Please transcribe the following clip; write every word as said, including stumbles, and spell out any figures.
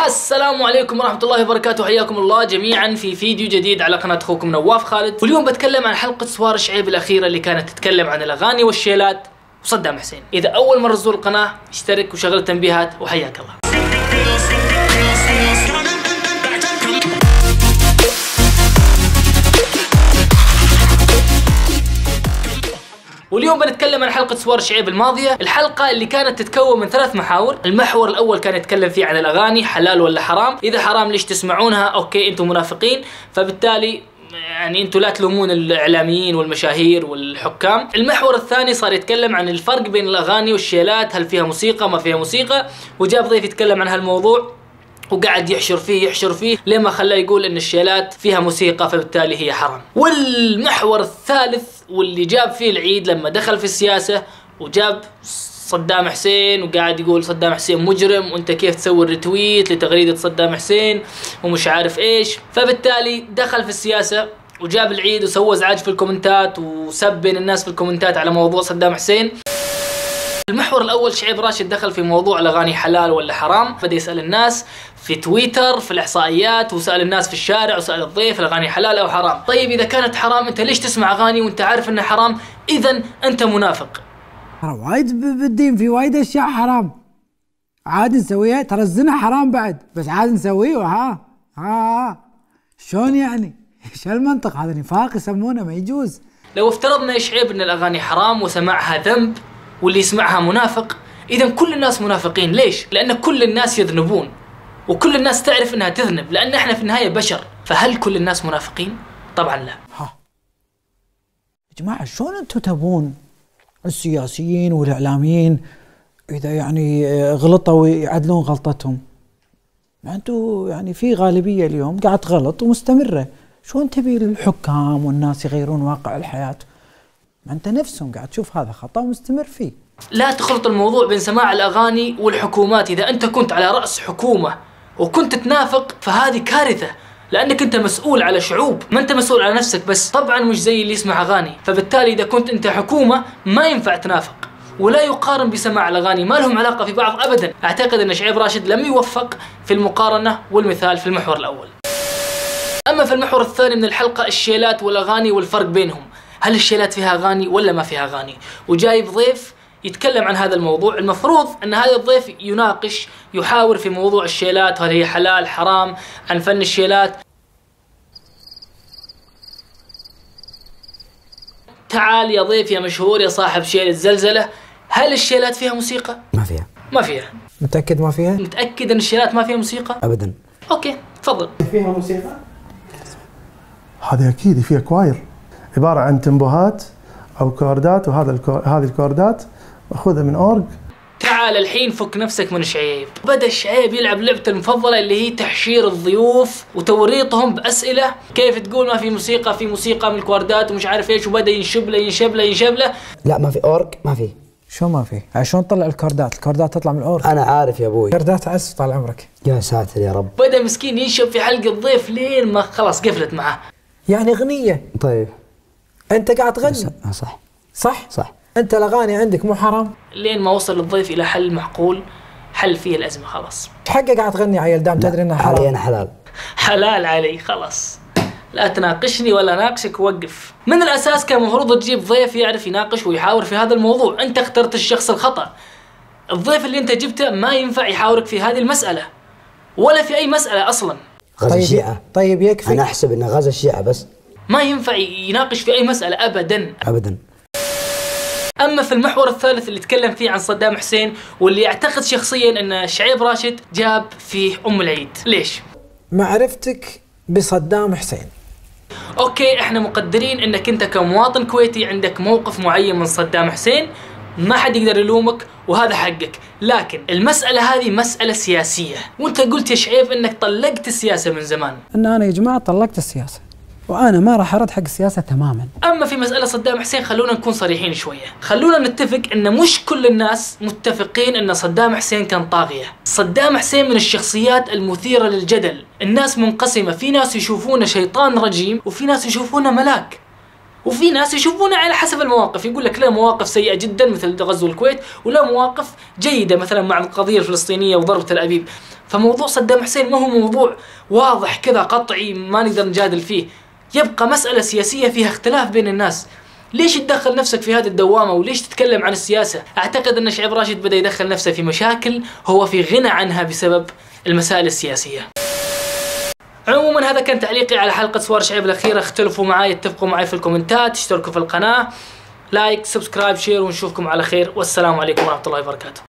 السلام عليكم ورحمة الله وبركاته، حياكم الله جميعا في فيديو جديد على قناة اخوكم نواف خالد. واليوم بتكلم عن حلقة سوار شعيب الأخيرة اللي كانت تتكلم عن الأغاني والشيلات وصدام حسين. إذا أول مرة تزور القناة اشترك وشغل التنبيهات وحياك الله. واليوم بنتكلم عن حلقة سوار شعيب الماضية، الحلقة اللي كانت تتكون من ثلاث محاور. المحور الأول كان يتكلم فيه عن الأغاني، حلال ولا حرام، إذا حرام ليش تسمعونها؟ أوكي أنتم منافقين، فبالتالي يعني أنتم لا تلومون الإعلاميين والمشاهير والحكام. المحور الثاني صار يتكلم عن الفرق بين الأغاني والشيلات، هل فيها موسيقى ما فيها موسيقى، وجاب ضيف يتكلم عن هالموضوع وقاعد يحشر فيه يحشر فيه لما خلاه يقول ان الشيلات فيها موسيقى فبالتالي هي حرام. والمحور الثالث واللي جاب فيه العيد لما دخل في السياسة وجاب صدام حسين وقاعد يقول صدام حسين مجرم وانت كيف تسوي الريتويت لتغريدة صدام حسين ومش عارف ايش، فبالتالي دخل في السياسة وجاب العيد وسوى ازعاج في الكومنتات وسب بين الناس في الكومنتات على موضوع صدام حسين. المحور الأول شعيب راشد دخل في موضوع الأغاني حلال ولا حرام، بدأ يسأل الناس في تويتر في الإحصائيات وسأل الناس في الشارع وسأل الضيف الأغاني حلال أو حرام. طيب إذا كانت حرام أنت ليش تسمع أغاني وأنت عارف أنها حرام؟ إذن أنت منافق. وايد بالدين في وايد أشياء حرام عاد نسويها، ترى الزنا حرام بعد بس عاد نسويه. ها ها شلون يعني؟ ايش هالمنطق هذا؟ نفاق يسمونه، ما يجوز. لو افترضنا يا شعيب أن الأغاني حرام وسماعها ذنب واللي يسمعها منافق، إذا كل الناس منافقين. ليش؟ لأن كل الناس يذنبون وكل الناس تعرف انها تذنب، لأن احنا في النهاية بشر. فهل كل الناس منافقين؟ طبعا لا. ها يا جماعة شلون انتم تبون السياسيين والإعلاميين إذا يعني غلطوا يعدلون غلطتهم؟ ما انتم يعني في غالبية اليوم قاعد تغلط ومستمرة، شلون تبي الحكام والناس يغيرون واقع الحياة؟ ما انت نفسهم قاعد تشوف هذا خطأ ومستمر فيه. لا تخلط الموضوع بين سماع الأغاني والحكومات. إذا أنت كنت على رأس حكومة وكنت تنافق فهذه كارثة، لأنك أنت مسؤول على شعوب، ما أنت مسؤول على نفسك بس. طبعا مش زي اللي يسمع أغاني، فبالتالي إذا كنت أنت حكومة ما ينفع تنافق ولا يقارن بسماع الأغاني، ما لهم علاقة في بعض أبدا. أعتقد أن شعيب راشد لم يوفق في المقارنة والمثال في المحور الأول. أما في المحور الثاني من الحلقة الشيلات والأغاني والفرق بينهم، هل الشيلات فيها أغاني ولا ما فيها أغاني؟ وجايب ضيف يتكلم عن هذا الموضوع. المفروض أن هذا الضيف يناقش يحاور في موضوع الشيلات، هل هي حلال حرام، عن فن الشيلات. تعال يا ضيف يا مشهور يا صاحب شيل الزلزلة، هل الشيلات فيها موسيقى؟ ما فيها. ما فيها. متأكد ما فيها؟ متأكد أن الشيلات ما فيها موسيقى؟ أبدا. أوكي تفضل. فيها موسيقى؟ هذه أكيد فيها كواير، عبارة عن تنبوهات أو كوردات، وهذا الكو... هذه الكوردات مأخوذة من أورج. تعال الحين فك نفسك من شعيب. بدأ شعيب يلعب لعبته المفضلة اللي هي تحشير الضيوف وتوريطهم بأسئلة، كيف تقول ما في موسيقى؟ في موسيقى من الكوردات ومش عارف ايش، وبدأ ينشب له ينشب له ينشب له. لا ما في أورج، ما في. شو ما في؟ شلون تطلع الكوردات؟ الكوردات تطلع من الأورج. أنا عارف يا أبوي. كوردات عزف طال عمرك. يا ساتر يا رب. بدأ مسكين ينشب في حلق الضيف لين ما خلاص قفلت معه. يعني أغنية. طيب أنت قاعد تغني. صح صح؟ صح. أنت الأغاني عندك مو حرام؟ لين ما وصل الضيف إلى حل معقول حل فيه الأزمة خلاص. حقك قاعد تغني عيل دام تدري إنها حرام. علي أنا حلال. حلال علي خلاص، لا تناقشني ولا ناقشك، وقف. من الأساس كان المفروض تجيب ضيف يعرف يناقش ويحاور في هذا الموضوع. أنت اخترت الشخص الخطأ. الضيف اللي أنت جبته ما ينفع يحاورك في هذه المسألة ولا في أي مسألة أصلا. غزا طيب الشيعة. طيب يكفي. أنا أحسب إنه غزا الشيعة بس. ما ينفع يناقش في أي مسألة أبدا أبدا. أما في المحور الثالث اللي تكلم فيه عن صدام حسين، واللي أعتقد شخصيا أن شعيب راشد جاب فيه أم العيد. ليش؟ معرفتك بصدام حسين. أوكي إحنا مقدرين أنك أنت كمواطن كويتي عندك موقف معين من صدام حسين، ما حد يقدر يلومك وهذا حقك، لكن المسألة هذه مسألة سياسية، وأنت قلت يا شعيب أنك طلقت السياسة من زمان. أن أنا يا جماعة طلقت السياسة وأنا ما راح أرد حق السياسة تماما. أما في مسألة صدام حسين خلونا نكون صريحين شوية، خلونا نتفق أن مش كل الناس متفقين أن صدام حسين كان طاغية. صدام حسين من الشخصيات المثيرة للجدل، الناس منقسمة، في ناس يشوفونه شيطان رجيم وفي ناس يشوفونه ملاك، وفي ناس يشوفونها على حسب المواقف، يقول لك لا مواقف سيئة جدا مثل غزو الكويت، ولا مواقف جيدة مثلا مع القضية الفلسطينية وضرب تل أبيب. فموضوع صدام حسين ما هو موضوع واضح كذا قطعي ما نقدر نجادل فيه، يبقى مسألة سياسية فيها اختلاف بين الناس. ليش تدخل نفسك في هذه الدوامة وليش تتكلم عن السياسة؟ أعتقد أن شعيب راشد بدأ يدخل نفسه في مشاكل هو في غنى عنها بسبب المسائل السياسية. عموما هذا كان تعليقي على حلقة سوار شعيب الأخيرة. اختلفوا معي، اتفقوا معي في الكومنتات، اشتركوا في القناة، لايك، سبسكرايب، شير، ونشوفكم على خير، والسلام عليكم ورحمة الله وبركاته.